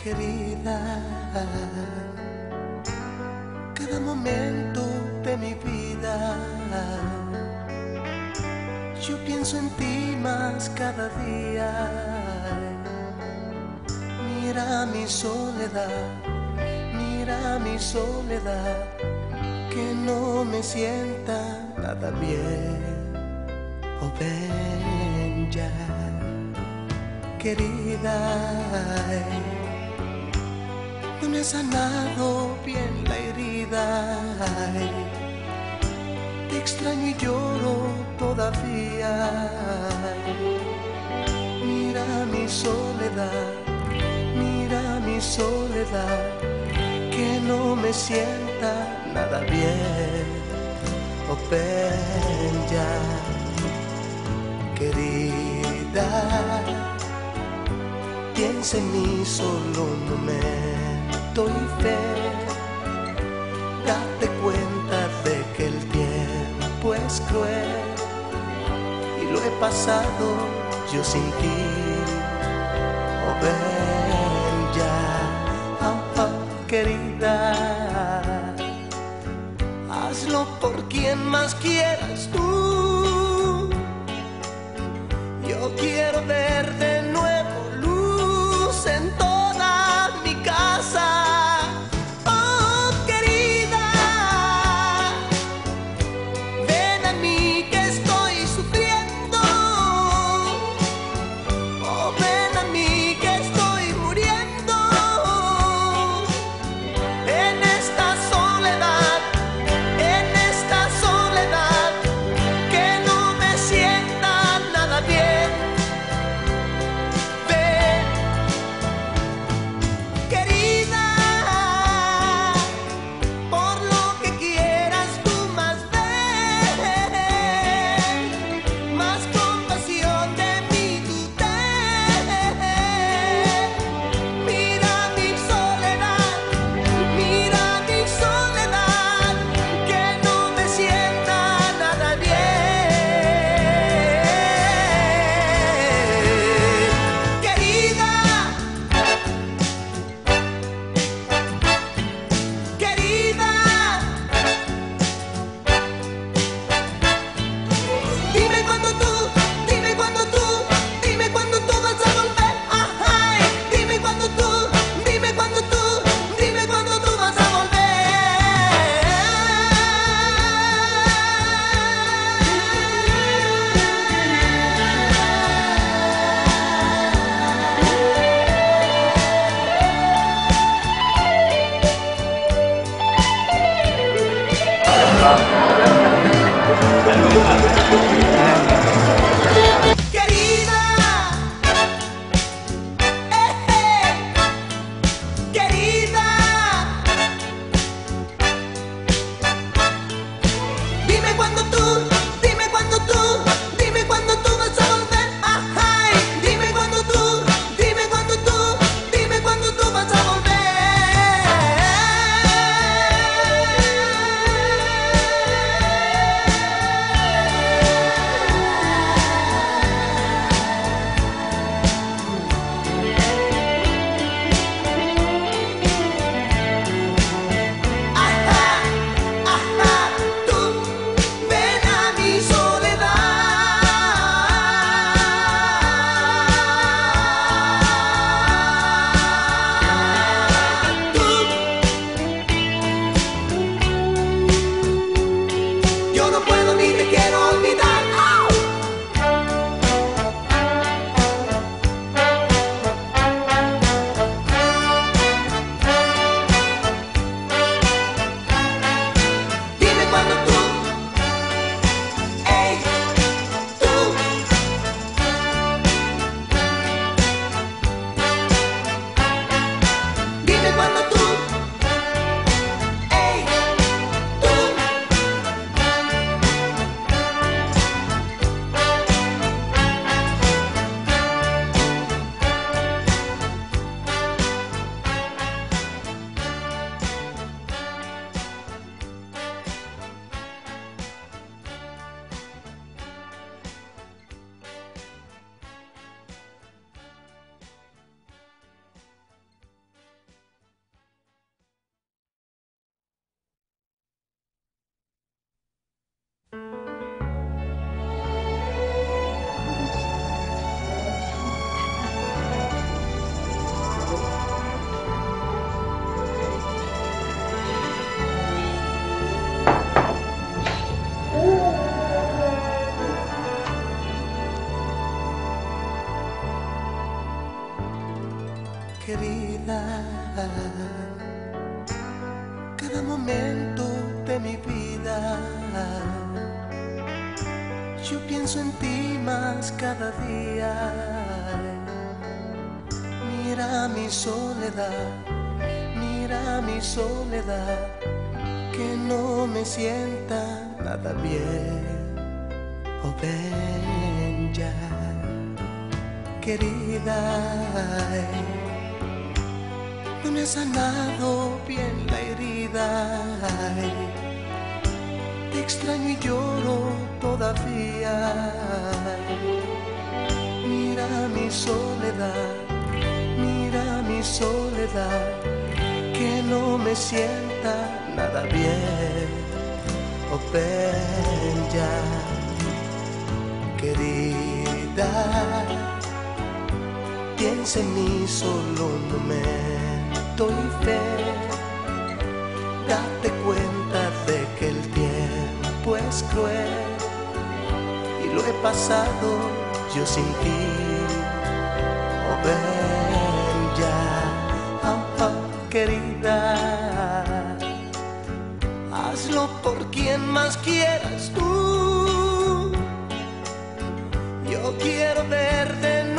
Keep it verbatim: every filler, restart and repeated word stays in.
querida, cada momento de mi vida yo pienso en ti más cada día. Mira mi soledad, mira mi soledad, que no me sienta nada bien. Oh, ven ya, querida, no me he sanado bien la herida. Te extraño y lloro todavía. Mira mi soledad, mira mi soledad, que no me sienta nada bien. Oh, ven ya, querida, piensa en mí solo un momento y fe. Date cuenta de que el tiempo es cruel y lo he pasado yo sin ti. Oh, ven ya, oh, oh, querida, hazlo por quien más quieras tú. Yo quiero ver de nuevo luz en toda mi casa. Oh, querida, ven a mí que estoy sufriendo. Oh, ven a mí que estoy muriendo en esta soledad, en esta soledad que no me sienta nada bien. Ven, querida, por lo que quieras tú más ven, más compasión de mí tú ten. Mira mi soledad, mira mi soledad, que no me sienta nada bien. Querida, querida, dime cuando tú, dime cuando tú, dime cuando tú vas a volver. Ay, dime cuando tú, dime cuando tú, dime cuando tú vas a volver. Querida, eh, eh, querida, dime cuando tú, dime cuando tú, dime cuando tú vas a volver. Ay, dime cuando tú, dime cuando tú, dime cuando tú vas a volver. cada momento de mi vida. Yo pienso en ti más cada día. Mira mi soledad, mira mi soledad, que no me sienta nada bien. Oh, ven ya, querida, no me ha sanado bien la herida. Te extraño y lloro todavía. Mira mi soledad, mira mi soledad, que no me sienta nada bien. Oh, ven ya, querida, piensa en mí solo un momento y fe. Date cuenta de que el tiempo es cruel y lo he pasado yo sin ti. Oh, ven ya, oh, oh, querida, hazlo por quien más quieras tú. Yo quiero verte